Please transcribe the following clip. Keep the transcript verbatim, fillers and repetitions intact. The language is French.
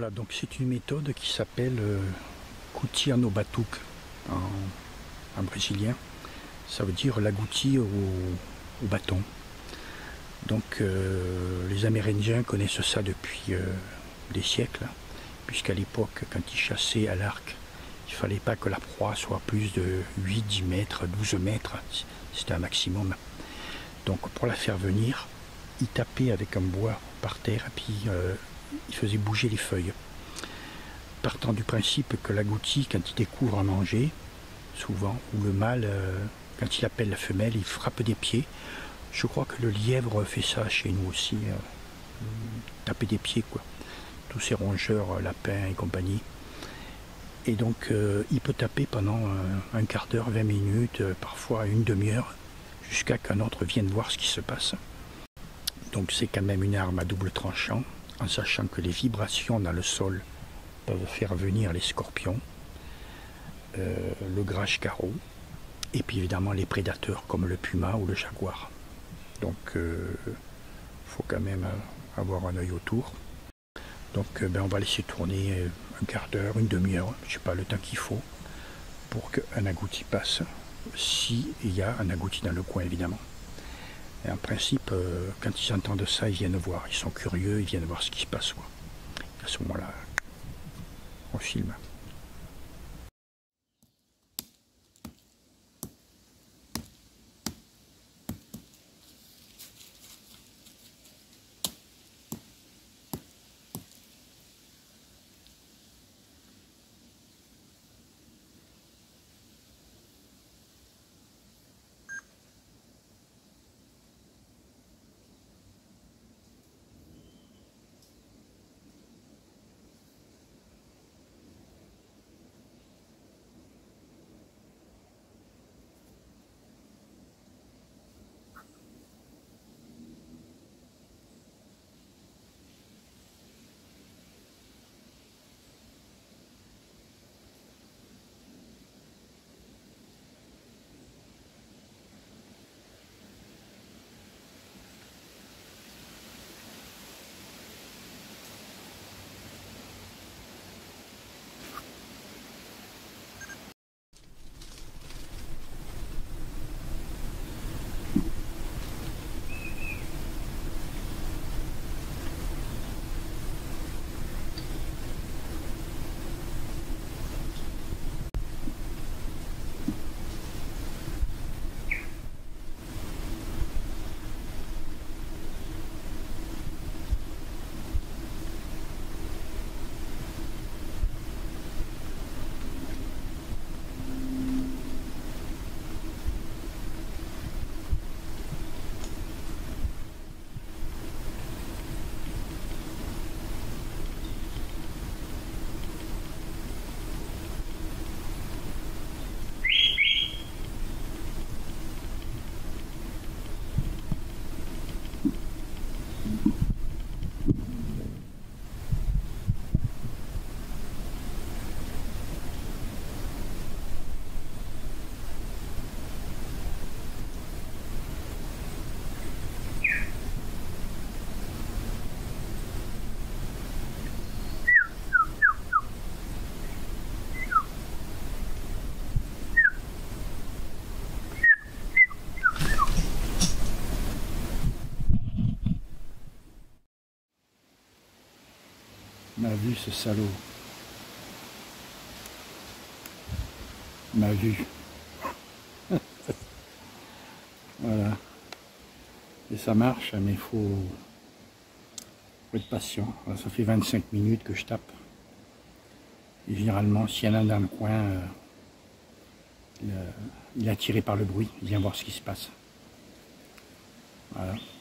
Voilà, donc c'est une méthode qui s'appelle euh, Kuti no Batuque en, en brésilien. Ça veut dire l'agouti au, au bâton. Donc euh, les Amérindiens connaissent ça depuis euh, des siècles, puisqu'à l'époque, quand ils chassaient à l'arc, il ne fallait pas que la proie soit plus de huit, dix mètres, douze mètres, c'était un maximum. Donc pour la faire venir, ils tapaient avec un bois par terre et puis euh, ils faisaient bouger les feuilles. Partant du principe que l'agouti, quand il découvre à manger, souvent, ou le mâle, euh, quand il appelle la femelle, il frappe des pieds. Je crois que le lièvre fait ça chez nous aussi, euh, taper des pieds, quoi. Tous ces rongeurs, lapins et compagnie. Et donc, euh, il peut taper pendant euh, un quart d'heure, vingt minutes, euh, parfois une demi-heure, jusqu'à qu'un autre vienne voir ce qui se passe. Donc, c'est quand même une arme à double tranchant, en sachant que les vibrations dans le sol peuvent faire venir les scorpions, euh, le grage-carreau, et puis évidemment les prédateurs comme le puma ou le jaguar. Donc, il euh, faut quand même avoir un œil autour. Donc euh, ben, on va laisser tourner un quart d'heure, une demi-heure, je ne sais pas le temps qu'il faut, pour qu'un agouti passe, s'il y a un agouti dans le coin évidemment. Et en principe, euh, quand ils entendent ça, ils viennent voir, ils sont curieux, ils viennent voir ce qui se passe, quoi. À ce moment-là, on filme. M'a vu ce salaud. M'a vu. Voilà. Et ça marche, mais il faut... faut être patient. Alors, ça fait vingt-cinq minutes que je tape. Et généralement, s'il y en a un dans le coin, euh, il, euh, il est attiré par le bruit. Il vient voir ce qui se passe. Voilà.